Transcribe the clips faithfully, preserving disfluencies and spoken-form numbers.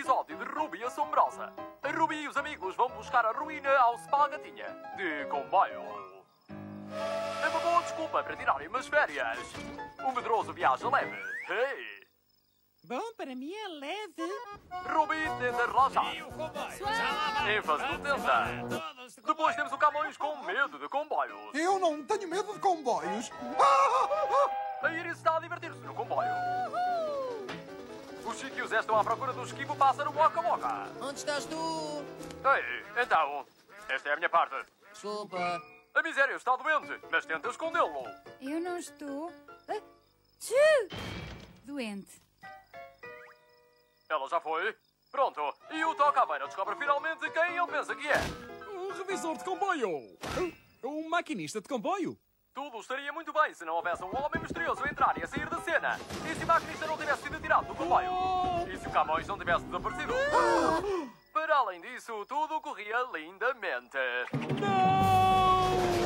episódio de Ruby Assombrosa. A Ruby e os amigos vão buscar a ruína ao Spa Gatinha de comboio. É uma boa desculpa para tirarem umas férias. O medroso viaja leve. Hey! Bom, para mim é leve. Ruby tenta relaxar. E o comboio? ênfase no tenta. Depois temos o Camões com medo de comboios. Eu não tenho medo de comboios. Ah! A Iris está a divertir-se no comboio. Os Chico e o Zé estão à procura do esquivo pássaro Boca Boca. Onde estás tu? Ei, então, esta é a minha parte. Desculpa. A miséria está doente, mas tenta escondê-lo. Eu não estou... Ah, tchu! Doente. Ela já foi? Pronto. E o Tocaveira descobre finalmente quem ele pensa que é. Um revisor de comboio. Um maquinista de comboio. Tudo estaria muito bem se não houvesse um homem misterioso a entrar e a sair da cena. E se o maquinista não tivesse sido tirado do comboio? E se o Camões não tivesse desaparecido? Para além disso, tudo corria lindamente. Não!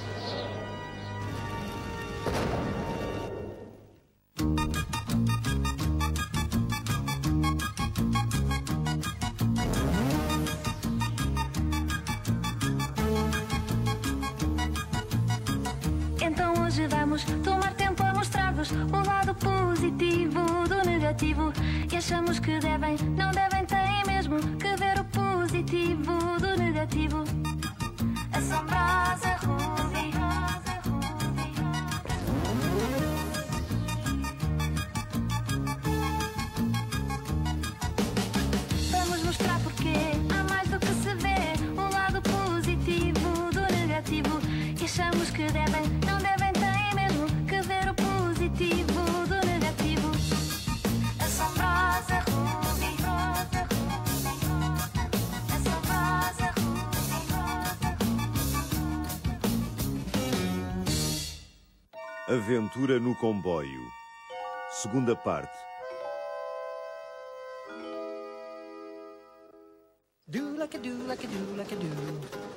Então hoje vamos tomar tempo a mostrar-vos o lado positivo do negativo. E achamos que devem, não devem, têm mesmo que ver o positivo do negativo. Assombrosa Ruby. Vamos mostrar porque há mais do que se vê o lado positivo do negativo. E achamos que devem, não devem, têm mesmo que ver o positivo do negativo. Assombrosa Ruby. Assombrosa Ruby. Aventura no comboio. Segunda parte. Do like a do, like a do, like a do.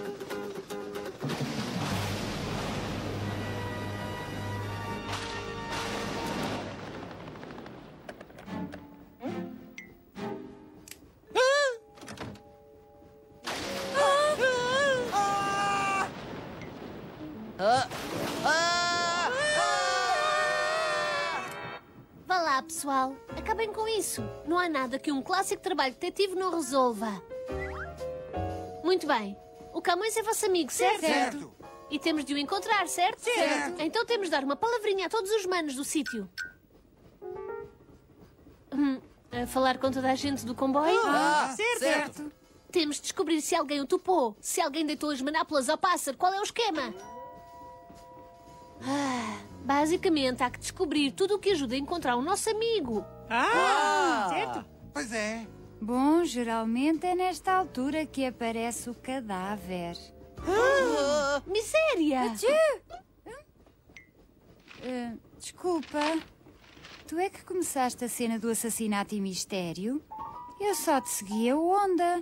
Ah! Ah! Vá lá, pessoal. Acabem com isso. Não há nada que um clássico trabalho detetive não resolva. Muito bem. O Camões é vosso amigo, certo? Certo. E temos de o encontrar, certo? Certo. Então temos de dar uma palavrinha a todos os manos do sítio. Hum, a falar com toda a gente do comboio? Ah, certo. certo. Temos de descobrir se alguém o topou, se alguém deitou as manápolas ao pássaro, qual é o esquema? Ah, basicamente, há que descobrir tudo o que ajuda a encontrar o nosso amigo. Ah, certo. Pois é. Bom, geralmente é nesta altura que aparece o cadáver. Ah, miséria! Uh, desculpa. Tu é que começaste a cena do assassinato e mistério? Eu só te segui a onda.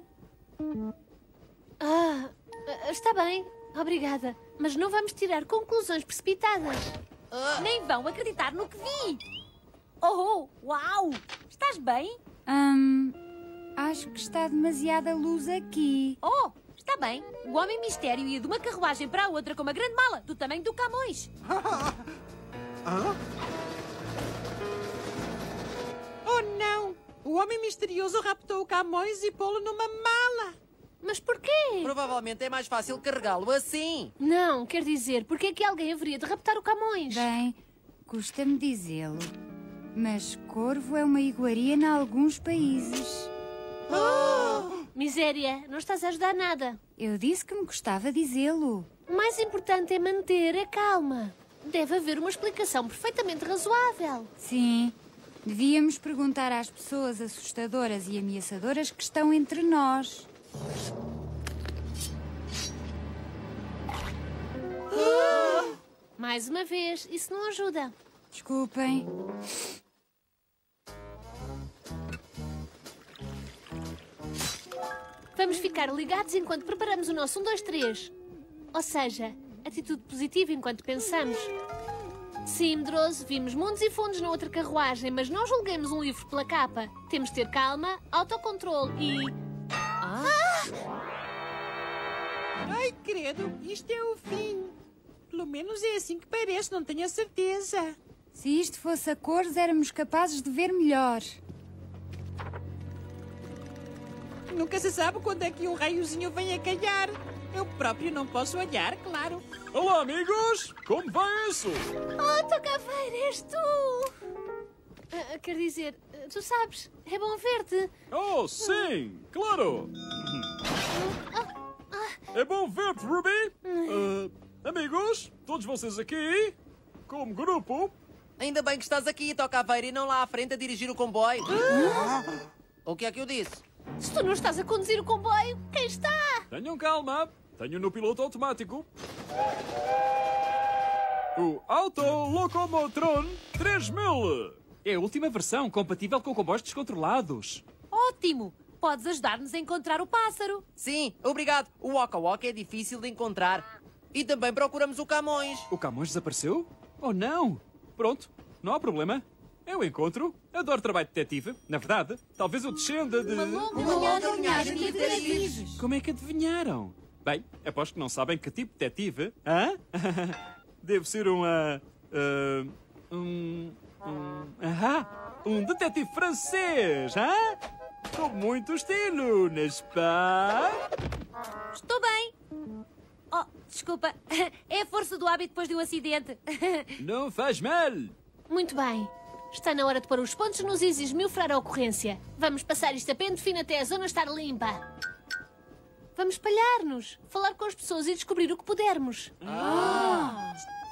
Ah, está bem, obrigada. Mas não vamos tirar conclusões precipitadas. Nem vão acreditar no que vi. Oh, uau! Estás bem? Hum, acho que está demasiada luz aqui. Oh, está bem. O Homem Mistério ia de uma carruagem para a outra com uma grande mala, do tamanho do Camões. Hã? Oh, não! O homem misterioso raptou o Camões e pô-lo numa mala. Mas porquê? Provavelmente é mais fácil carregá-lo assim. Não, quer dizer, porque é que alguém haveria de raptar o Camões? Bem, custa-me dizê-lo, mas corvo é uma iguaria em alguns países. Oh! Miséria, não estás a ajudar nada. Eu disse que me gostava dizê-lo. O mais importante é manter a calma. Deve haver uma explicação perfeitamente razoável. Sim, devíamos perguntar às pessoas assustadoras e ameaçadoras que estão entre nós. Mais uma vez, isso não ajuda. Desculpem. Vamos ficar ligados enquanto preparamos o nosso um, dois, três. Ou seja, atitude positiva enquanto pensamos. Sim, medroso, vimos mundos e fundos na outra carruagem, mas não julguemos um livro pela capa. Temos de ter calma, autocontrole e... Ah. Ai, credo, isto é o fim. Pelo menos é assim que parece, não tenho a certeza. Se isto fosse a cores, éramos capazes de ver melhor. Nunca se sabe quando é que um raiozinho vem a calhar. Eu próprio não posso olhar, claro. Olá, amigos! Como vai isso? Oh, Tocaveira, és tu! Ah, quer dizer, tu sabes, é bom ver-te. Oh, sim, claro! É bom ver-te, Ruby! Uh, amigos, todos vocês aqui, como grupo. Ainda bem que estás aqui, Tocaveira, e não lá à frente a dirigir o comboio. O que é que eu disse? Se tu não estás a conduzir o comboio, quem está? Tenham calma, tenho no piloto automático. O Auto Locomotron três mil. É a última versão compatível com comboios descontrolados. Ótimo! Podes ajudar-nos a encontrar o pássaro. Sim, obrigado. O Waka Waka é difícil de encontrar. E também procuramos o Camões. O Camões desapareceu? Oh, não! Pronto, não há problema. Eu encontro. Adoro trabalho de detetive. Na verdade, talvez eu descenda de... Uma longa linhagem de detetives. Como é que adivinharam? Bem, aposto que não sabem que tipo de detetive. Hã? Deve ser um... Uh, uh, um... um... Ahá! Um detetive francês, hã? Com muito estilo, n'est-ce pas? Estou bem. Oh, desculpa. É a força do hábito depois de um acidente. Não faz mal. Muito bem. Está na hora de pôr os pontos nos is e esmiuçar a ocorrência. Vamos passar isto a pente fino até a zona estar limpa. Vamos espalhar-nos, falar com as pessoas e descobrir o que pudermos. Ah.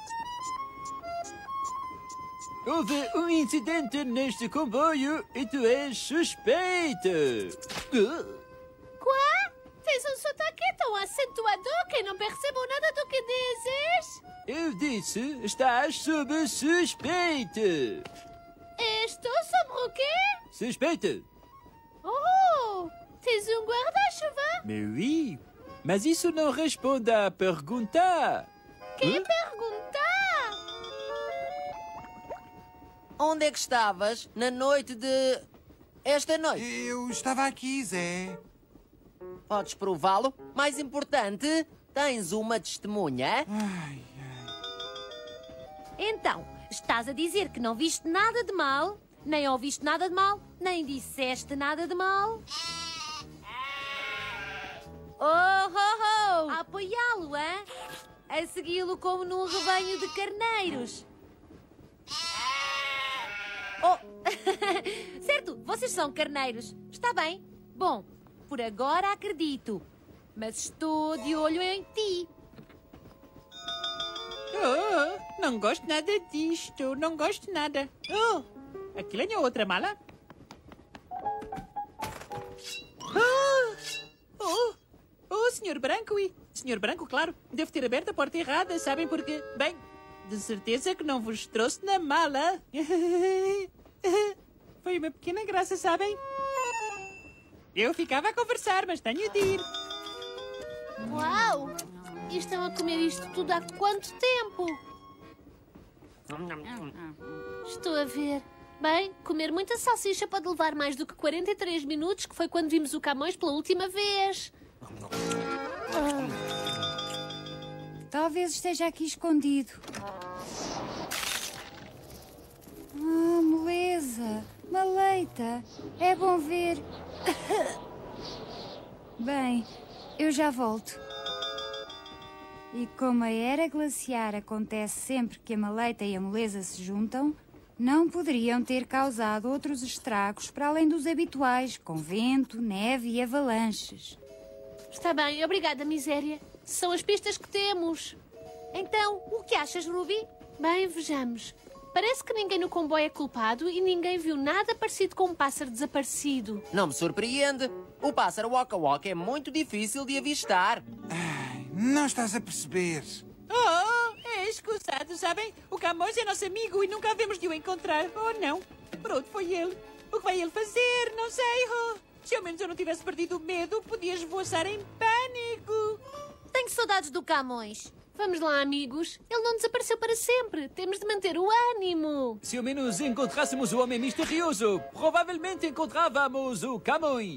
Houve um incidente neste comboio e tu és suspeita. Quá? Tens um sotaque tão acentuado que não percebo nada do que dizes. Eu disse, estás sob suspeita. Estou sobre o quê? Suspeita? Oh, tens um guarda-chuva? Mais oui, mas isso não responde à pergunta. Que pergunta? Onde é que estavas na noite de... esta noite? Eu estava aqui, Zé. Podes prová-lo? Mais importante, tens uma testemunha? Ai, Então, estás a dizer que não viste nada de mal, nem ouviste nada de mal, nem disseste nada de mal? Oh, oh, oh! A apoiá-lo, hein? A segui-lo como num rebanho de carneiros. Oh! Certo, vocês são carneiros. Está bem. Bom, por agora acredito. Mas estou de olho em ti. Oh, não gosto nada disto, não gosto nada. Oh, aquilo é a outra mala? Oh, oh, oh, senhor Branco e... senhor Branco, claro, devo ter aberto a porta errada, sabem porquê? Bem, de certeza que não vos trouxe na mala. Foi uma pequena graça, sabem? Eu ficava a conversar, mas tenho de ir. Uau! E estão a comer isto tudo há quanto tempo? Estou a ver. Bem, comer muita salsicha pode levar mais do que quarenta e três minutos, que foi quando vimos o Camões pela última vez. Talvez esteja aqui escondido. Ah, moleza, maleita. É bom ver. Bem, eu já volto. E como a era glaciar acontece sempre que a maleita e a moleza se juntam, não poderiam ter causado outros estragos para além dos habituais, com vento, neve e avalanches. Está bem, obrigada, miséria. São as pistas que temos. Então, o que achas, Ruby? Bem, vejamos. Parece que ninguém no comboio é culpado e ninguém viu nada parecido com um pássaro desaparecido. Não me surpreende. O pássaro Waka Waka é muito difícil de avistar. ai, não estás a perceber. Oh, é escusado, sabem? O Camões é nosso amigo e nunca havemos de o encontrar. Oh, não. Por onde foi ele? O que vai ele fazer? Não sei. Oh, se ao menos eu não tivesse perdido o medo, podia esvoaçar em pânico. Tenho saudades do Camões. Vamos lá, amigos. Ele não desapareceu para sempre. Temos de manter o ânimo. Se ao menos encontrássemos o homem misterioso, provavelmente encontrávamos o Camões.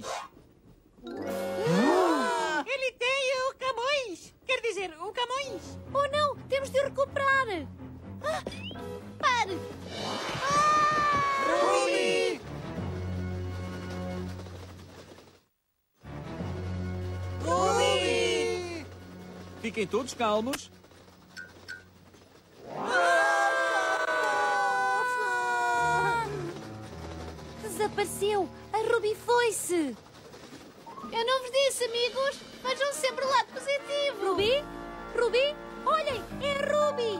Ah! Ele tem o Camões! Quer dizer, o Camões! Oh não! Temos de o recuperar! Ah, pare! Ruby! Ruby! Fiquem todos calmos. Desapareceu! A Ruby foi-se! Eu não vos disse, amigos. Vejam sempre o lado positivo. Ruby? Ruby? Olhem! É a Ruby!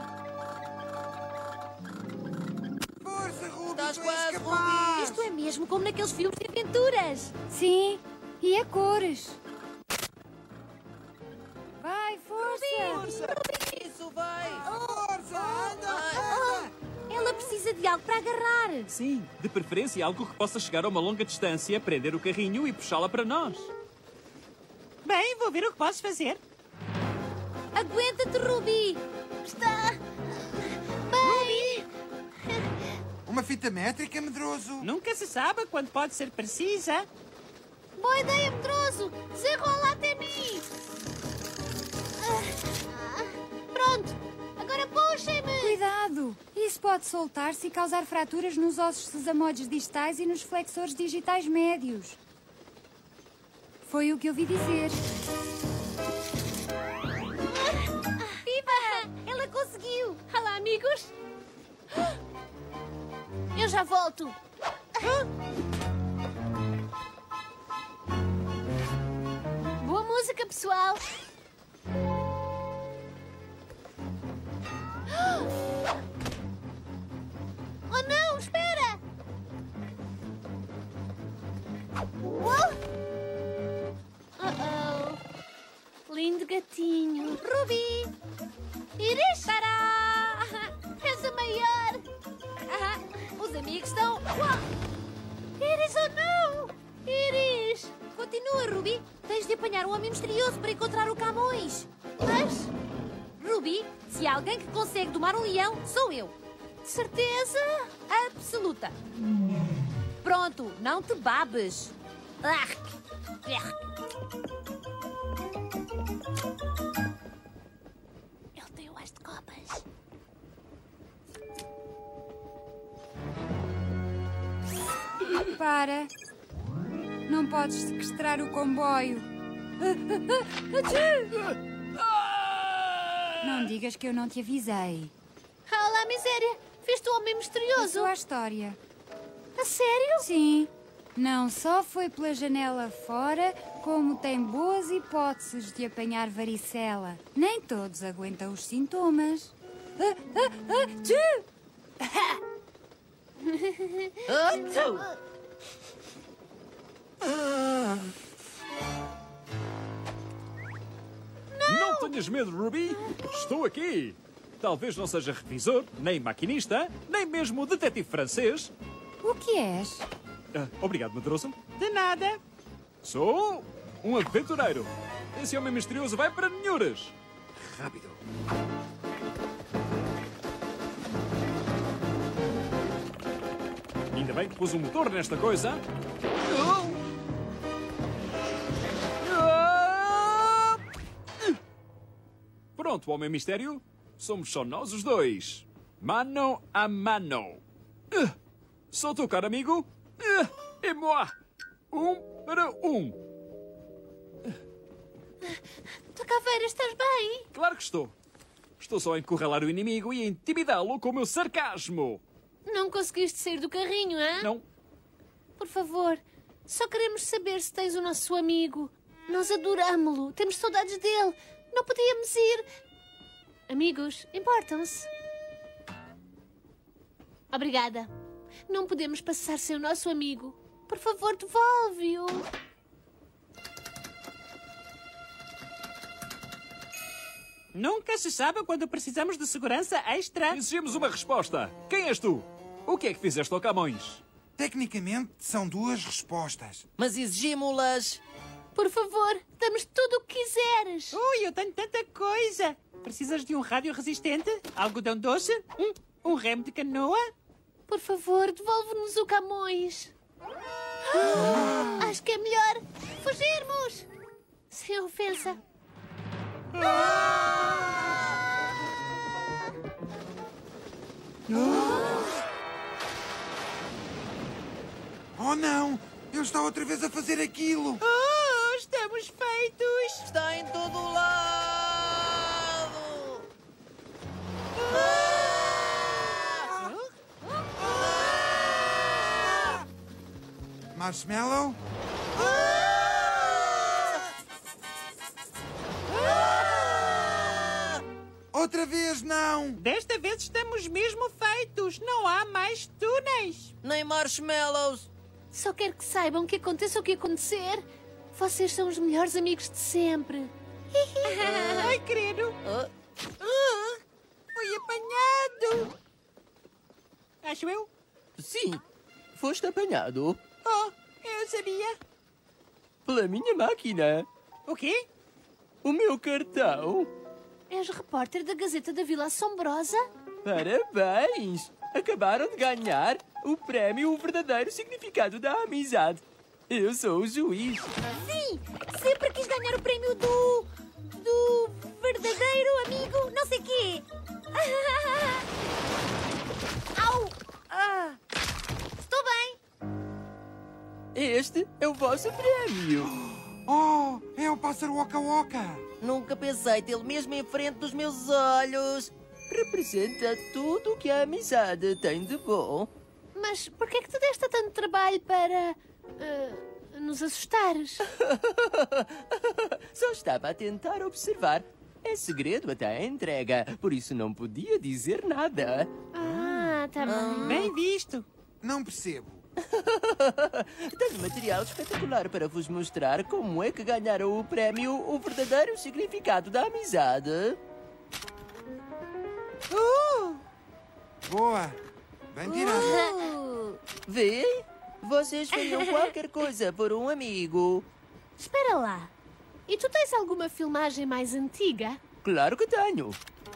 Força, Ruby! Estás tu és quase, capaz! Isto é mesmo como naqueles filmes de aventuras! Sim, e a cores. Vai, força! Isso, vai! Força! Anda! Ah, Anda! ela precisa de algo para agarrar! Sim, de preferência algo que possa chegar a uma longa distância, prender o carrinho e puxá-la para nós. Bem, vou ver o que posso fazer. Aguenta-te, Ruby! Está bem. Uma fita métrica, medroso? Nunca se sabe quando pode ser precisa. Boa ideia, medroso. Desenrola até mim. Ah, ah, pronto. Agora puxem-me. Cuidado! Isso pode soltar-se e causar fraturas nos ossos sesamoides distais e nos flexores digitais médios. Foi o que eu ouvi dizer. Viva! Ela conseguiu! Olá, amigos. Eu já volto. Boa música, pessoal. Oh, não! Espera! Uou! Uh-oh. Lindo gatinho. Ruby! Iris! Tará! És a maior! Ah, os amigos estão... Uau! Iris ou não? Iris! Continua, Ruby! Tens de apanhar o homem misterioso para encontrar o Camões! Mas, Ruby, se há alguém que consegue domar um leão, sou eu! de certeza? Absoluta! Pronto, não te babes! Arc. Arc. Ele tem o as de copas. Para. Não podes sequestrar o comboio. Não digas que eu não te avisei. Ah, lá, miséria! Viste o homem misterioso? Passou a história. A sério? Sim. Não só foi pela janela fora, como tem boas hipóteses de apanhar varicela. Nem todos aguentam os sintomas. Ah, ah, ah, tchê! Não tenhas medo, Ruby. Estou aqui. Talvez não seja revisor, nem maquinista, nem mesmo detetive francês. O que és? Ah, obrigado, medroso. De nada. Sou um aventureiro. Esse homem misterioso vai para Ninhuras. Rápido. Ainda bem que pus um motor nesta coisa. Pronto, homem mistério. Somos só nós os dois. Mano a mano. Sou teu caro amigo. E moi. Um para um. Tua caveira, estás bem? Claro que estou. Estou só a encurralar o inimigo e a intimidá-lo com o meu sarcasmo. Não conseguiste sair do carrinho, hã? Não. Por favor, só queremos saber se tens o nosso amigo. Nós adorámo-lo. Temos saudades dele. Não podíamos ir. Amigos, importam-se. Obrigada. Não podemos passar sem o nosso amigo. Por favor, devolve-o. Nunca se sabe quando precisamos de segurança extra. Exigimos uma resposta. Quem és tu? O que é que fizeste ao Camões? Tecnicamente, são duas respostas. Mas exigimos-las Por favor, dá-me tudo o que quiseres. Ui, eu tenho tanta coisa. Precisas de um rádio resistente? Algodão doce? Um, um remo de canoa? Por favor, devolve-nos o Camões. Ah, acho que é melhor fugirmos. Sem ofensa. Oh, não! Ele está outra vez a fazer aquilo! Oh, estamos feitos! Está em todo o lado! Marshmallow? Outra vez não! Desta vez estamos mesmo feitos. Não há mais túneis. Nem marshmallows! Só quero que saibam que aconteça o que acontecer. Vocês são os melhores amigos de sempre. Ai, querido. Ah, Ah, fui apanhado. Acho eu. Sim, foste apanhado Oh, eu sabia. pela minha máquina. O quê? O meu cartão. És repórter da Gazeta da Vila Assombrosa? Parabéns! Acabaram de ganhar o prémio O Verdadeiro Significado da Amizade. Eu sou o juiz. Sim, sempre quis ganhar o prémio do... do verdadeiro amigo não sei quê. Au! Ah, estou bem. Este é o vosso prémio. Oh, é o pássaro Oca Oca! nunca pensei tê-lo mesmo em frente dos meus olhos. Representa tudo o que a amizade tem de bom. Mas por que é que te deste tanto trabalho para... ah, nos assustares? Só estava a tentar observar. É segredo até a entrega, por isso não podia dizer nada. Ah, tá bem. Bem visto. Não percebo. Tenho material espetacular para vos mostrar como é que ganharam o prémio O Verdadeiro Significado da Amizade. Uh, Boa! Bem tirado. Uh, Vê? Vocês fariam qualquer coisa por um amigo. Espera lá. E tu tens alguma filmagem mais antiga? Claro que tenho.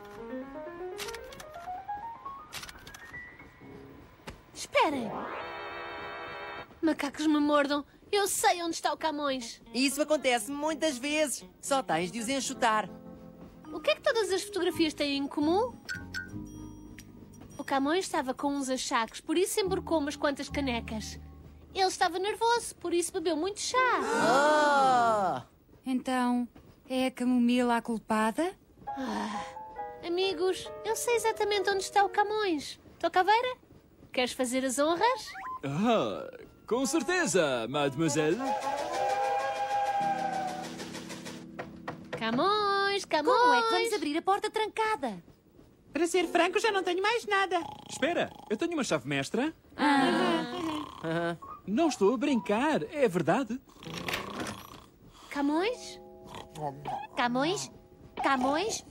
Esperem. Macacos me mordam. Eu sei onde está o Camões. Isso acontece muitas vezes. Só tens de os enxutar. O que é que todas as fotografias têm em comum? O Camões estava com uns achaques, por isso emborcou umas quantas canecas. Ele estava nervoso, por isso bebeu muito chá. Ah! Então, é a camomila a culpada? Amigos, eu sei exatamente onde está o Camões. Tua caveira? Queres fazer as honras? Ah, com certeza, mademoiselle. Camões, Camões. como é que vamos abrir a porta trancada? para ser franco, já não tenho mais nada. Espera, eu tenho uma chave mestra. Não estou a brincar, é verdade. Camões? Camões? Camões?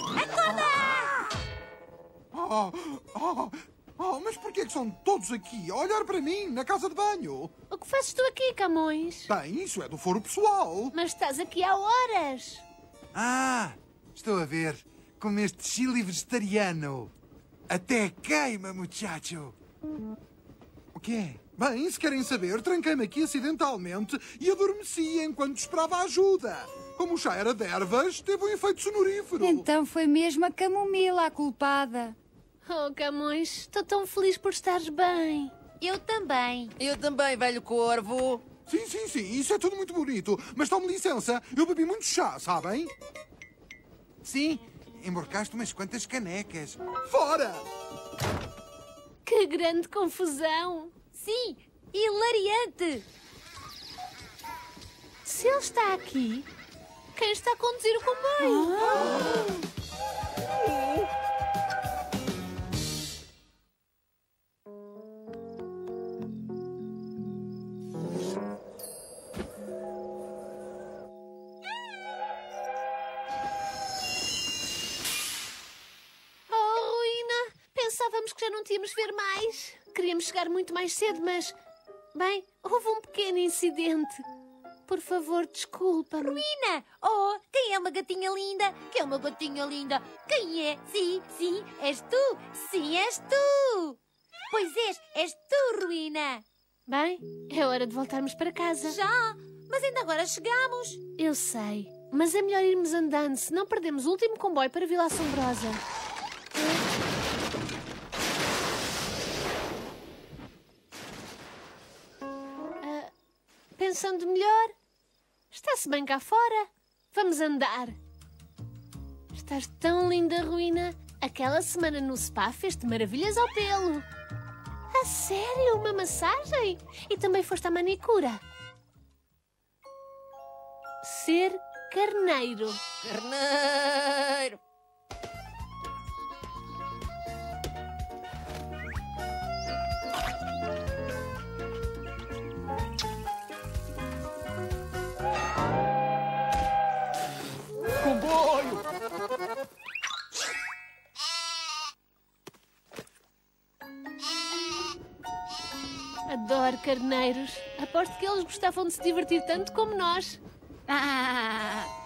Oh, oh, oh, mas porquê que são todos aqui a olhar para mim na casa de banho? O que fazes tu aqui, Camões? Bem, isso é do foro pessoal. Mas estás aqui há horas. Ah, estou a ver. Como este chili vegetariano. Até queima, muchacho. O quê? Bem, se querem saber, tranquei-me aqui acidentalmente e adormeci enquanto esperava ajuda. Como o chá era de ervas, teve um efeito sonorífero. Então foi mesmo a camomila a culpada. Oh, Camões, estou tão feliz por estares bem. Eu também. Eu também, velho corvo. Sim, sim, sim, isso é tudo muito bonito. Mas tome licença, eu bebi muito chá, sabem? Sim, emborcaste umas quantas canecas. Fora! Que grande confusão. Sim, hilariante. Se ele está aqui, quem está a conduzir o comboio? Oh, ruína! Pensávamos que já não tínhamos ver mais. Queríamos chegar muito mais cedo, mas... Bem, houve um pequeno incidente. Por favor, desculpa-me. Ruína! Oh, quem é uma gatinha linda? Quem é uma gatinha linda? Quem é? Sim, sim, és tu! Sim, és tu! Pois és, és tu, Ruína! Bem, é hora de voltarmos para casa. Já! Mas ainda agora chegamos! Eu sei, mas é melhor irmos andando, senão perdemos o último comboio para Vila Assombrosa. Uh, pensando melhor, está-se bem cá fora. Vamos andar. Estás tão linda, Ruína. Aquela semana no spa fez-te maravilhas ao pelo. A sério? Uma massagem? E também foste à manicura? Ser carneiro. Carneiro! Comboio! Adoro carneiros. Aposto que eles gostavam de se divertir tanto como nós. Ah,